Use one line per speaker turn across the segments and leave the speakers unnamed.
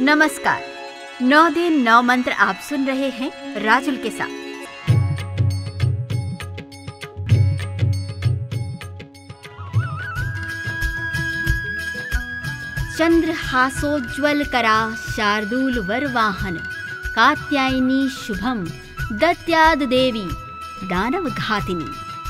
नमस्कार। 9 दिन 9 मंत्र आप सुन रहे हैं राजुल के साथ। चंद्रहासोज्ज्वल करा शार्दूल वरवाहन, कात्यायनी शुभम दत्याद देवी दानव घातिनी।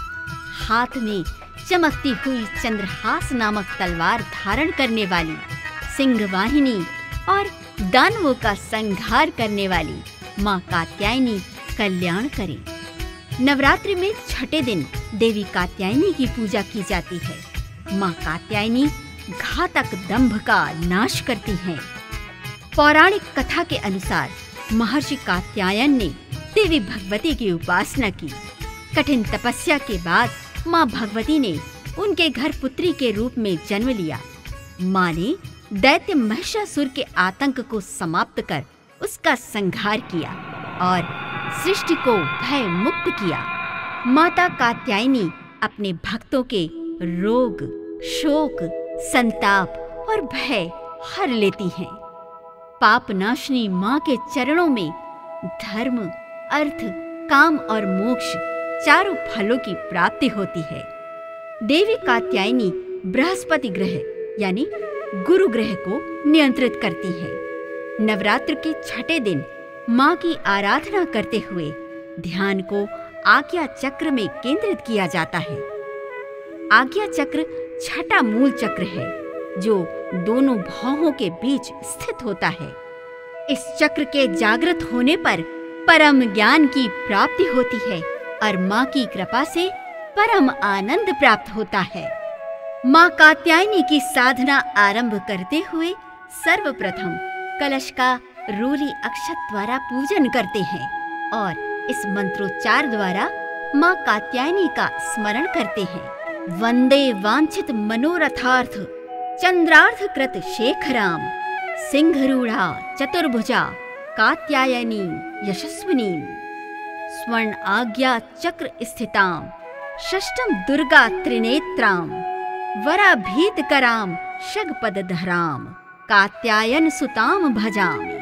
हाथ में चमकती हुई चंद्रहास नामक तलवार धारण करने वाली, सिंह वाहिनी और दानवों का संहार करने वाली माँ कात्यायनी कल्याण करे। नवरात्रि में छठे दिन देवी कात्यायनी की पूजा की जाती है। माँ कात्यायनी घातक दंभ का नाश करती हैं। पौराणिक कथा के अनुसार महर्षि कात्यायन ने देवी भगवती की उपासना की। कठिन तपस्या के बाद माँ भगवती ने उनके घर पुत्री के रूप में जन्म लिया। माँ ने दैत्य महिषासुर के आतंक को समाप्त कर उसका संहार किया और सृष्टि को भय मुक्त किया। माता कात्यायनी अपने भक्तों के रोग, शोक, संताप और भय हर लेती हैं। पापनाशनी माँ के चरणों में धर्म, अर्थ, काम और मोक्ष चारों फलों की प्राप्ति होती है। देवी कात्यायनी बृहस्पति ग्रह यानी गुरु ग्रह को नियंत्रित करती है। नवरात्र के छठे दिन माँ की आराधना करते हुए ध्यान को आज्ञा चक्र में केंद्रित किया जाता है। आज्ञा चक्र छठा मूल चक्र है जो दोनों भौहों के बीच स्थित होता है। इस चक्र के जागृत होने पर परम ज्ञान की प्राप्ति होती है और माँ की कृपा से परम आनंद प्राप्त होता है। माँ कात्यायनी की साधना आरंभ करते हुए सर्वप्रथम कलश का रूली अक्षत द्वारा पूजन करते हैं और इस मंत्रोच्चार द्वारा माँ कात्यायनी का स्मरण करते हैं। वंदे वांछित मनोरथार्थ चंद्रार्थ कृत शेखराम, सिंहरूढ़ा चतुर्भुजा कात्यायनी यशस्विनी, स्वर्ण आज्ञा चक्र स्थिताम षष्ठम दुर्गा त्रिनेत्राम, वराभीतकराम शगपदधराम, कात्यायन सुताम भजामि।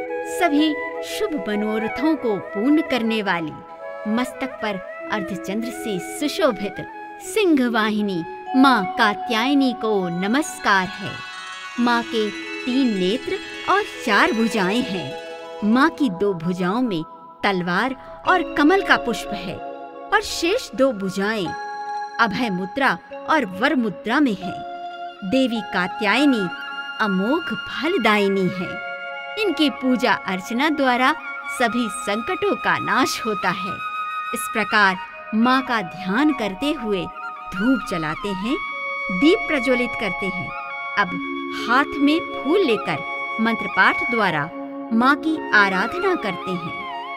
सभी शुभ मनोरथों को पूर्ण करने वाली, मस्तक पर अर्धचंद्र से सुशोभित सिंह वाहिनी माँ कात्यायनी को नमस्कार है। माँ के 3 नेत्र और 4 भुजाएं हैं। माँ की 2 भुजाओं में तलवार और कमल का पुष्प है और शेष 2 भुजाएं अभय मुद्रा और वर मुद्रा में है। देवी कात्यायनी अमोघ फलदायिनी है। इनकी पूजा अर्चना द्वारा सभी संकटों का नाश होता है। इस प्रकार माँ का ध्यान करते हुए धूप जलाते हैं, दीप प्रज्वलित करते हैं। अब हाथ में फूल लेकर मंत्र पाठ द्वारा माँ की आराधना करते हैं।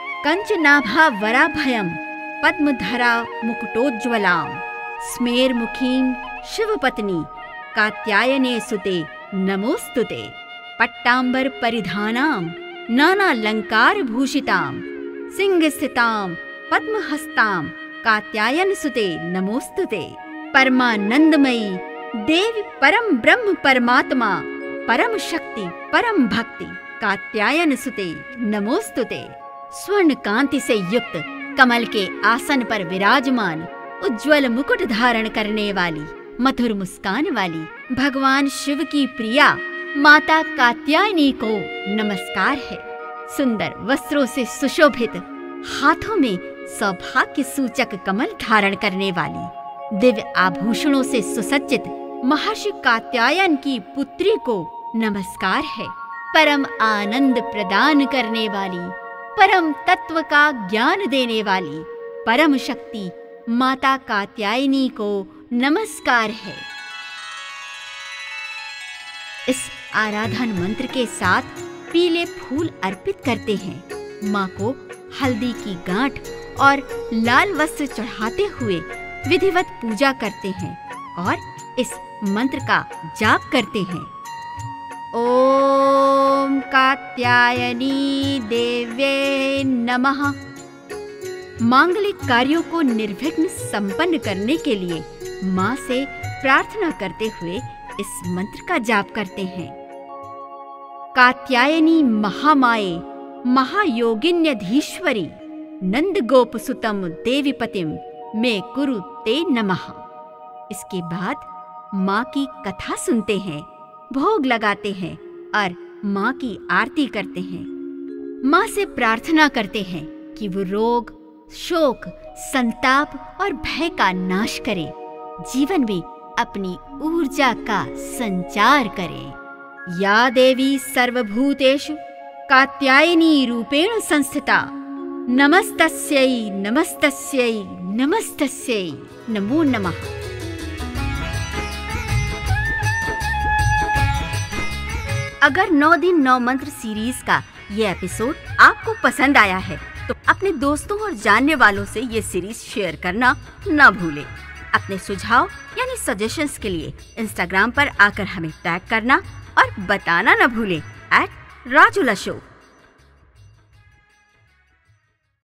कंचनाभा वराभयम पद्मधरा मुकुटोज्ज्वलाम, स्मेर मुखीम शिवपत्नी कात्यायने सुते नमोस्तुते, पट्टांबर परिधानाम नानालंकार भूषिताम, सिंह स्थिताम पद्महस्ताम कात्यायन सुते नमोस्तुते। परमानंदमयी देवी परम ब्रह्म परमात्मा परम शक्ति परम भक्ति कात्यायन सुते नमोस्तुते। स्वर्ण कांति से युक्त कमल के आसन पर विराजमान, उज्ज्वल मुकुट धारण करने वाली, मधुर मुस्कान वाली भगवान शिव की प्रिया माता कात्यायनी को नमस्कार है। सुंदर वस्त्रों से सुशोभित, हाथों में सौभाग्य सूचक कमल धारण करने वाली, दिव्य आभूषणों से सुसज्जित महर्षि कात्यायन की पुत्री को नमस्कार है। परम आनंद प्रदान करने वाली, परम तत्व का ज्ञान देने वाली परम शक्ति माता कात्यायनी को नमस्कार है। इस आराधन मंत्र के साथ पीले फूल अर्पित करते हैं। माँ को हल्दी की गांठ और लाल वस्त्र चढ़ाते हुए विधिवत पूजा करते हैं और इस मंत्र का जाप करते हैं। ओम कात्यायनी देव्ये नमः। मांगलिक कार्यों को निर्विघ्न संपन्न करने के लिए माँ से प्रार्थना करते हुए इस मंत्र का जाप करते हैं। कात्यायनी महामाये महायोगिन्यधीश्वरी नंद गोप सुतम देवीपतिम मे कुरु ते नमः। इसके बाद माँ की कथा सुनते हैं, भोग लगाते हैं और माँ की आरती करते हैं। माँ से प्रार्थना करते हैं कि वो रोग, शोक, संताप और भय का नाश करे, जीवन में अपनी ऊर्जा का संचार करे। या देवी सर्वभूतेषु कात्यायनी रूपेण संस्थिता नमस्तस्यै नमस्तस्यै नमस्तस्यै नमो नमः। अगर 9 दिन 9 मंत्र सीरीज का ये एपिसोड आपको पसंद आया है तो अपने दोस्तों और जानने वालों से ये सीरीज शेयर करना ना भूलें। अपने सुझाव यानी सजेशंस के लिए इंस्टाग्राम पर आकर हमें टैग करना और बताना ना भूलें @राजुला शो।